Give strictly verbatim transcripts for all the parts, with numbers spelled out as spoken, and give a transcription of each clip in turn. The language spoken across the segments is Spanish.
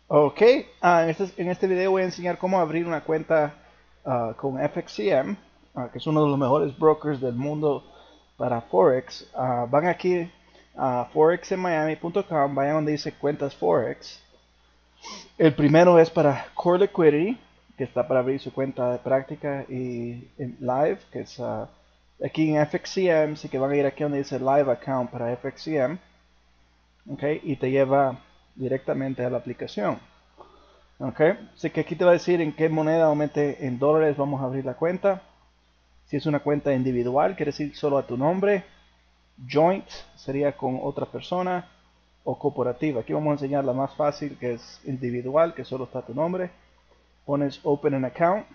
Ok, ah, en, este, en este video voy a enseñar cómo abrir una cuenta ah, con F X C M, ah, que es uno de los mejores brokers del mundo para Forex. Ah, van aquí a forex en miami punto com, vayan donde dice cuentas Forex. El primero es para Core Liquidity, que está para abrir su cuenta de práctica y en live, que es ah, aquí en F X C M, así que van a ir aquí donde dice Live Account para F X C M, ok, y te lleva directamente a la aplicación. Ok, así que aquí te va a decir en qué moneda, aumente en dólares, vamos a abrir la cuenta. Si es una cuenta individual, quiere decir solo a tu nombre. Joint sería con otra persona o cooperativa. Aquí vamos a enseñar la más fácil, que es individual, que solo está tu nombre. Pones Open an Account.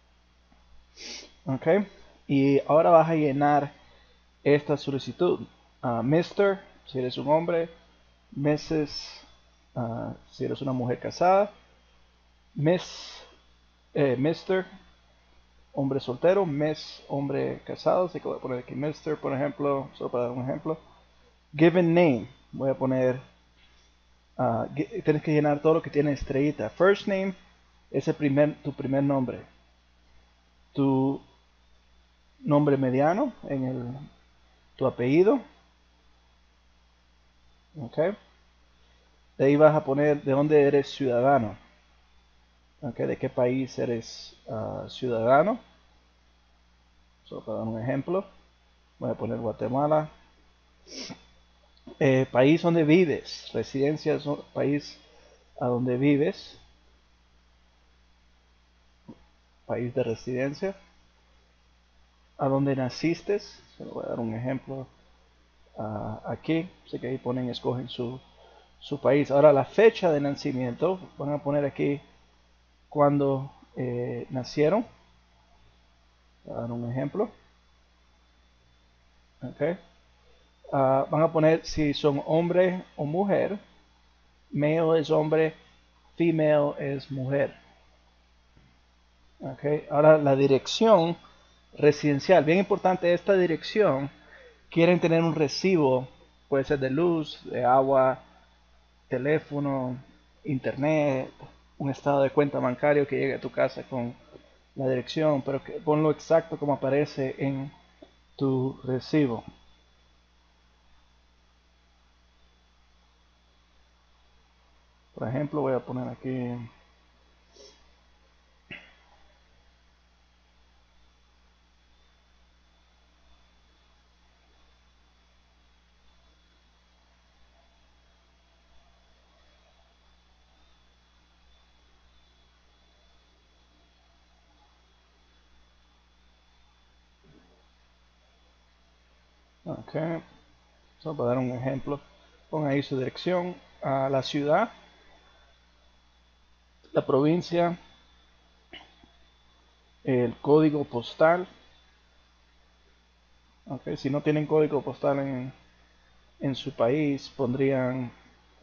Ok, y ahora vas a llenar esta solicitud. Uh, mister, si eres un hombre. missus, uh, si eres una mujer casada. Miss, eh, mister, hombre soltero. Miss, hombre casado. Así que voy a poner aquí mister, por ejemplo, solo para dar un ejemplo. Given name, voy a poner, uh, tienes que llenar todo lo que tiene estrellita. First name es el primer, tu primer nombre. Tu nombre mediano en el, tu apellido. Ok. De ahí vas a poner de dónde eres ciudadano. Ok, de qué país eres uh, ciudadano. Solo para dar un ejemplo. Voy a poner Guatemala. Eh, país donde vives, residencia, país a donde vives, país de residencia, a donde naciste, se lo voy a dar un ejemplo uh, aquí, así que ahí ponen, escogen su, su país. Ahora la fecha de nacimiento, van a poner aquí cuando eh, nacieron, voy a dar un ejemplo, okay. Uh, van a poner si son hombre o mujer, male es hombre, female es mujer. Okay. Ahora la dirección residencial, bien importante esta dirección, quieren tener un recibo, puede ser de luz, de agua, teléfono, internet, un estado de cuenta bancario que llegue a tu casa con la dirección, pero que ponlo exacto como aparece en tu recibo. Por ejemplo, voy a poner aquí ok, solo para dar un ejemplo, pon ahí su dirección, a la ciudad, la provincia, el código postal. Okay, si no tienen código postal en, en su país, pondrían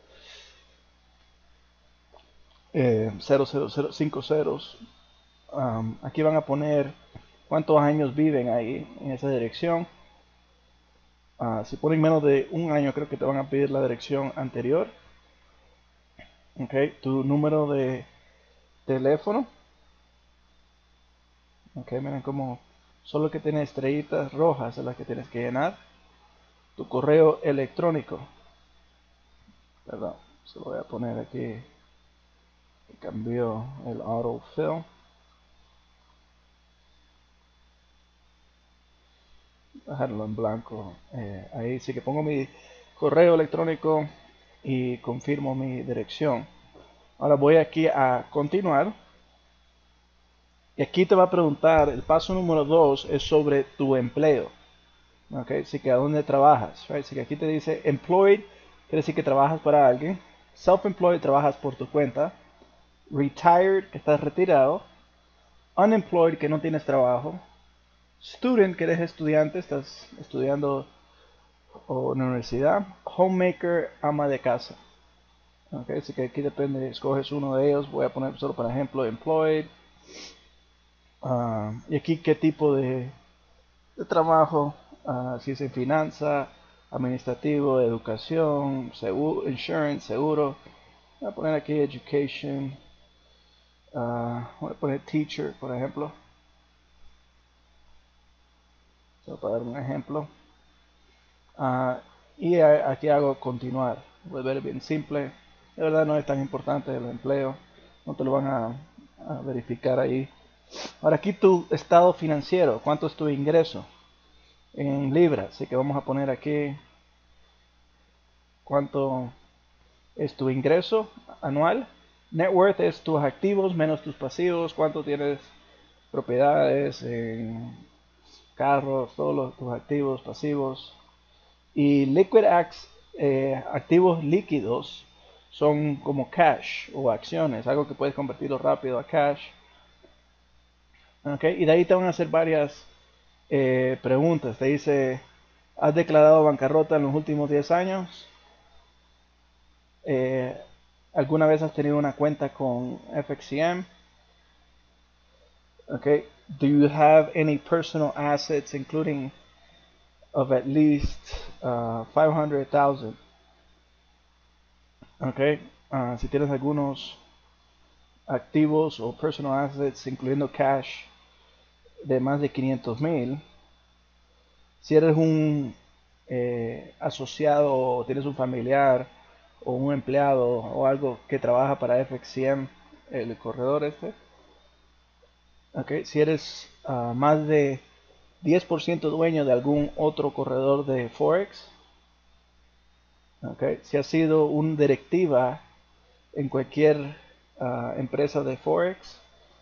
eh, cero cero cero cinco ceros. Um, aquí van a poner cuántos años viven ahí en esa dirección. Uh, si ponen menos de un año, creo que te van a pedir la dirección anterior. Okay, tu número de teléfono. Okay, miren como solo que tiene estrellitas rojas es las que tienes que llenar. Tu correo electrónico. Perdón, se lo voy a poner aquí. Cambió el autofill. Dejarlo en blanco. Eh, ahí sí que pongo mi correo electrónico y confirmo mi dirección. Ahora voy aquí a continuar. Y aquí te va a preguntar, el paso número dos es sobre tu empleo. Ok, así que a dónde trabajas. Right? Así que aquí te dice employed, quiere decir que trabajas para alguien. Self-employed, trabajas por tu cuenta. Retired, que estás retirado. Unemployed, que no tienes trabajo. Student, que eres estudiante, estás estudiando o en la universidad. Homemaker, ama de casa. Okay, así que aquí depende, escoges uno de ellos. Voy a poner solo por ejemplo employed. Uh, y aquí qué tipo de, de trabajo, uh, si es en finanza, administrativo, educación, seguro, insurance, seguro. Voy a poner aquí education. Uh, voy a poner teacher, por ejemplo. Solo para dar un ejemplo. Uh, y a, aquí hago continuar. Volver bien simple. De verdad no es tan importante el empleo. No te lo van a, a verificar ahí. Ahora aquí tu estado financiero. ¿Cuánto es tu ingreso? En libras. Así que vamos a poner aquí cuánto es tu ingreso anual. Net worth es tus activos menos tus pasivos. Cuánto tienes propiedades, en carros, todos los, tus activos, pasivos. Y liquid acts, eh, activos líquidos son como cash o acciones, algo que puedes convertirlo rápido a cash. Okay. Y de ahí te van a hacer varias eh, preguntas. Te dice, ¿has declarado bancarrota en los últimos diez años? Eh, ¿Alguna vez has tenido una cuenta con F X C M? Okay. Do you have any personal assets including of at least uh, five hundred thousand? Okay. Uh, si tienes algunos activos o personal assets incluyendo cash de más de quinientos mil. Si eres un eh, asociado o tienes un familiar o un empleado o algo que trabaja para F X C M, el corredor este. Okay. Si eres uh, más de diez por ciento dueño de algún otro corredor de Forex. Okay. Si has sido un directiva en cualquier uh, empresa de Forex.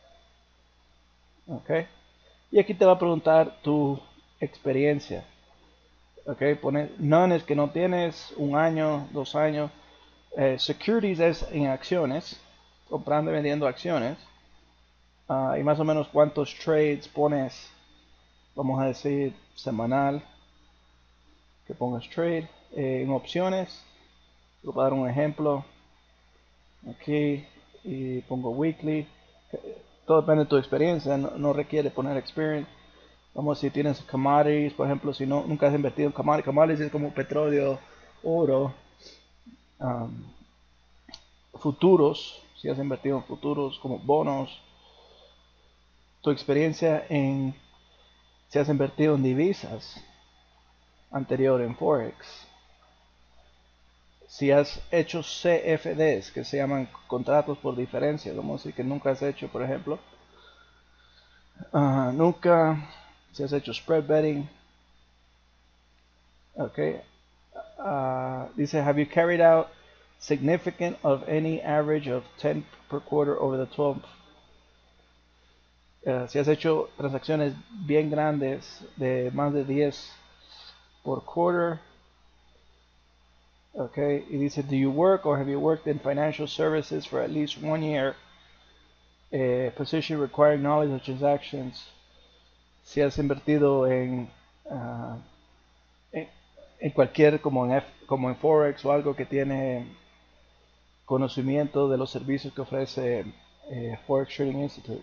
Okay. Y aquí te va a preguntar tu experiencia. Okay. Pone none es que no tienes, un año, dos años. Eh, securities es en acciones, comprando y vendiendo acciones. Uh, y más o menos cuántos trades pones, vamos a decir semanal, que pongas trade. Eh, en opciones, voy a dar un ejemplo aquí y pongo weekly. Todo depende de tu experiencia, no, no requiere poner experience. Vamos, si tienes commodities, por ejemplo, si no nunca has invertido en commodities, commodities es como petróleo, oro, um, futuros, si has invertido en futuros como bonos, tu experiencia en si has invertido en divisas anterior en Forex, si has hecho C F Ds, que se llaman contratos por diferencia, vamos a decir que nunca has hecho, por ejemplo, uh, nunca, si has hecho spread betting, ok, uh, dice, have you carried out significant of any average of ten per quarter over the twelve. Uh, si has hecho transacciones bien grandes de más de diez por quarter. Okay, y dice, do you work or have you worked in financial services for at least one year? A position requiring knowledge of transactions. Si has invertido en, uh, en, en cualquier, como en, F, como en Forex o algo que tiene conocimiento de los servicios que ofrece eh, Forex Trading Institute.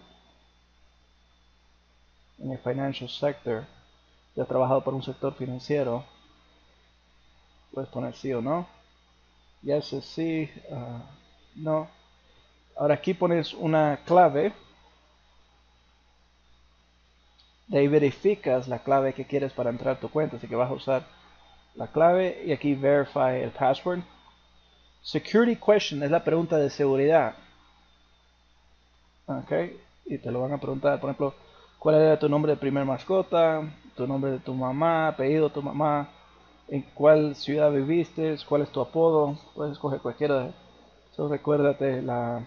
En el financial sector. Si has trabajado para un sector financiero, puedes poner sí o no. Yes es sí, uh, no. Ahora aquí pones una clave. De ahí verificas la clave que quieres para entrar a tu cuenta. Así que vas a usar la clave y aquí verify el password. Security question es la pregunta de seguridad. Ok. Y te lo van a preguntar, por ejemplo, ¿cuál era tu nombre de primer mascota? Tu nombre de tu mamá, apellido de tu mamá. ¿En cuál ciudad viviste? ¿Cuál es tu apodo? Puedes escoger cualquiera. Solo recuérdate la...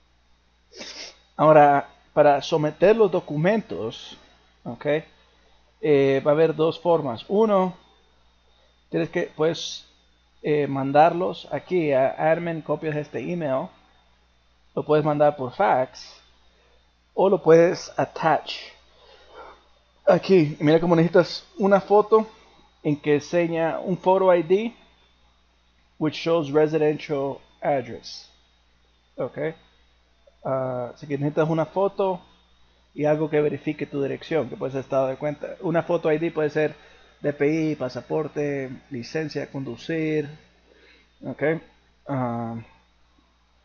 Ahora, para someter los documentos, ok, eh, va a haber dos formas. Uno, tienes que, puedes eh, mandarlos aquí a admin, copias de este email. Lo puedes mandar por fax o lo puedes attach. Aquí, mira cómo necesitas una foto en que enseña un photo I D which shows residential address. Ok. Uh, así que necesitas una foto y algo que verifique tu dirección, que puede ser estado de cuenta. Una foto I D puede ser D P I, pasaporte, licencia de conducir. Ok. Uh,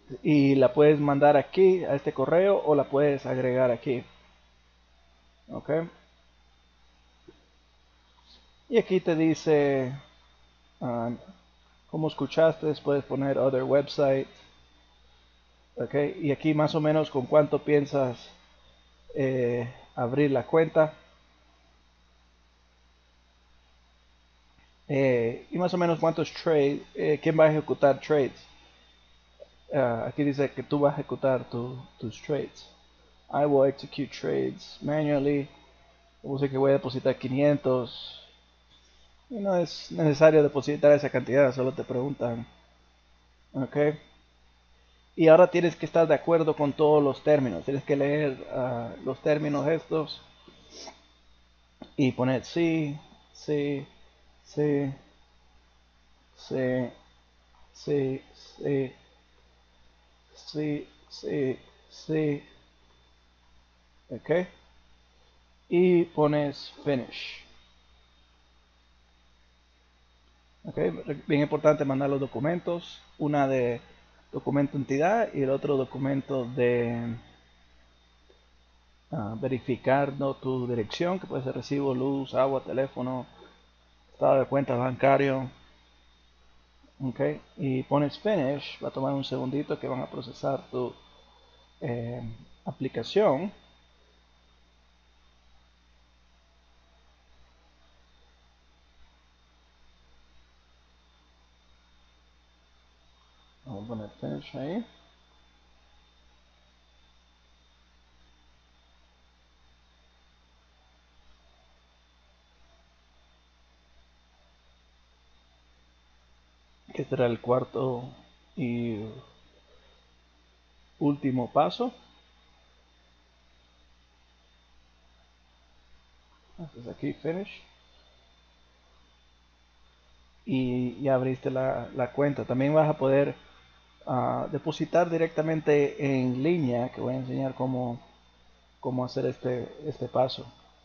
y la puedes mandar aquí a este correo o la puedes agregar aquí. Ok. Y aquí te dice uh, cómo escuchaste, puedes poner other website. Ok. Y aquí más o menos con cuánto piensas eh, abrir la cuenta. Eh, y más o menos cuántos trades, eh, quién va a ejecutar trades. Uh, aquí dice que tú vas a ejecutar tu, tus trades. I will execute trades manually. Puse que voy a depositar quinientos. Y no es necesario depositar esa cantidad, solo te preguntan. Ok. Y ahora tienes que estar de acuerdo con todos los términos. Tienes que leer uh, los términos estos y poner sí, sí, sí, sí, sí, sí, sí, sí, sí. Ok. Y pones finish. Ok. Bien importante mandar los documentos. Una de documento entidad y el otro documento de uh, verificar, ¿no?, tu dirección, que puede ser recibo, luz, agua, teléfono, estado de cuenta bancario. Ok, y pones finish. Va a tomar un segundito que van a procesar tu eh, aplicación. Vamos a poner finish ahí. Este será el cuarto y último paso. Haces aquí finish. Y ya abriste la, la cuenta. También vas a poder uh, depositar directamente en línea, que voy a enseñar cómo, cómo hacer este, este paso.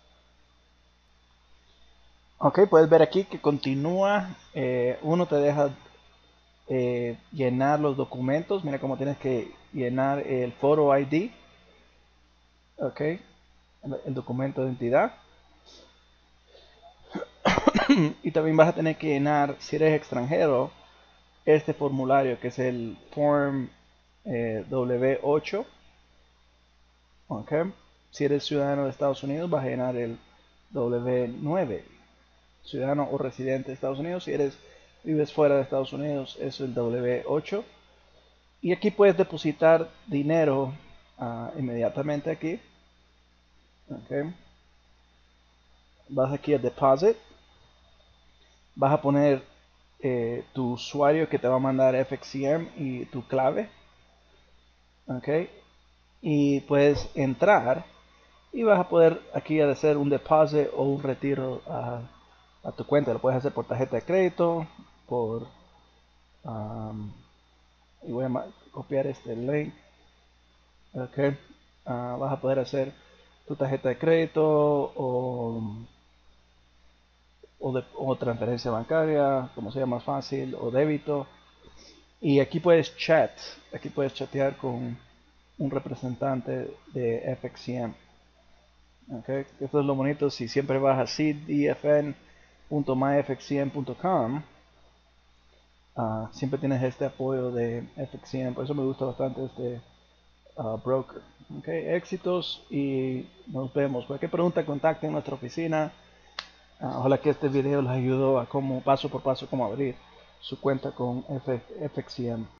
Ok, puedes ver aquí que continúa. Eh, uno te deja eh, llenar los documentos. Mira cómo tienes que llenar el photo I D. Ok, el, el documento de identidad. Y también vas a tener que llenar, si eres extranjero, este formulario que es el Form eh, W ocho. Okay. Si eres ciudadano de Estados Unidos, vas a llenar el W nueve. Ciudadano o residente de Estados Unidos. Si eres vives fuera de Estados Unidos, es el W ocho. Y aquí puedes depositar dinero uh, inmediatamente aquí. Okay. Vas aquí a Deposit. Vas a poner eh, tu usuario que te va a mandar F X C M y tu clave. Okay. Y puedes entrar y vas a poder aquí hacer un deposit o un retiro a, a tu cuenta. Lo puedes hacer por tarjeta de crédito, por um, y voy a copiar este link. Okay. Uh, vas a poder hacer tu tarjeta de crédito o, o, de, o transferencia bancaria, como sea más fácil, o débito. Y aquí puedes chat, aquí puedes chatear con un representante de F X C M. Okay. Esto es lo bonito. Si siempre vas a c d f n punto my f x c m punto com, uh, siempre tienes este apoyo de F X C M. Por eso me gusta bastante este uh, broker. Okay. Éxitos y nos vemos. Cualquier pregunta, contacten en nuestra oficina. Uh, ojalá que este video les ayudó a cómo paso por paso cómo abrir su cuenta con F X C M.